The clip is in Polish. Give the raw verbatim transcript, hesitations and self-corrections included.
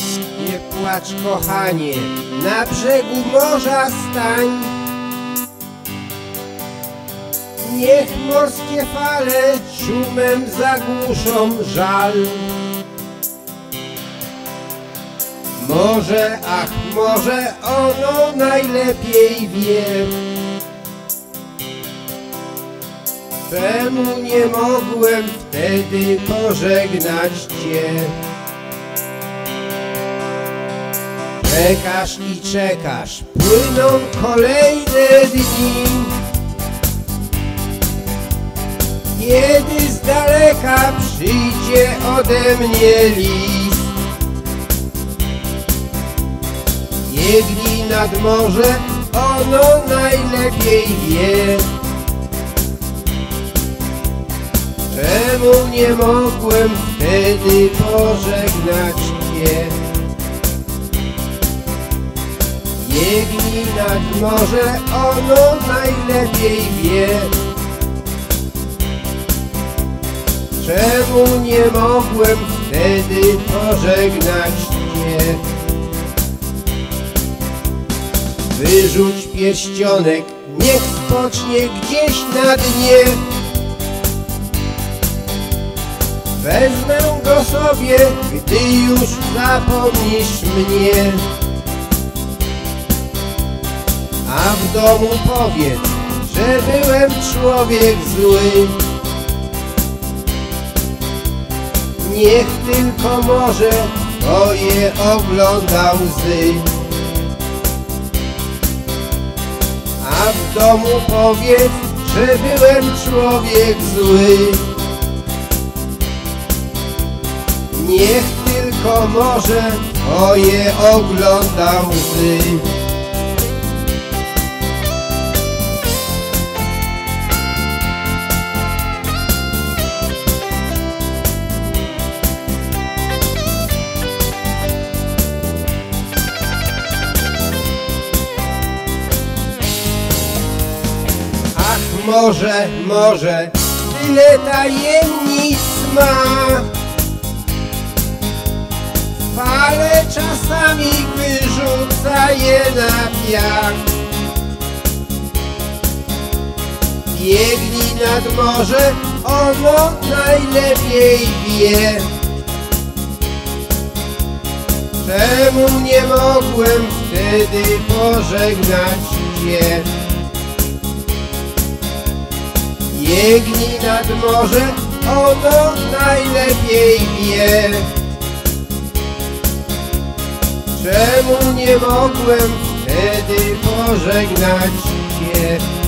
Nie płacz, kochanie, na brzegu morza stań. Niech morskie fale szumem zagłuszą żal. Może, ach, może ono najlepiej wie. Czemu nie mogłem wtedy pożegnać Cię? Czekasz i czekasz, płyną kolejne dni. Kiedy z daleka przyjdzie ode mnie list. Biegnij nad morze, ono najlepiej wie. Czemu nie mogłem wtedy pożegnać Cię? Biegnij nad morze, ono najlepiej wie. Czemu nie mogłem wtedy pożegnać Cię? Wyrzuć pierścionek, niech spocznie gdzieś na dnie. Wezmę go sobie, gdy już zapomnisz mnie. A w domu powiedz, że byłem człowiek zły. Niech tylko może twoje ogląda łzy. A w domu powiedz, że byłem człowiek zły. Niech tylko może twoje ogląda łzy. Ach, może, może, tyle tajemnic ma. Fale czasami wyrzuca je na piach. Biegnij nad morze, ono najlepiej wie. Czemu nie mogłem wtedy pożegnać Cię? Biegnij nad morze, ono najlepiej wie. Czemu nie mogłem wtedy pożegnać Cię?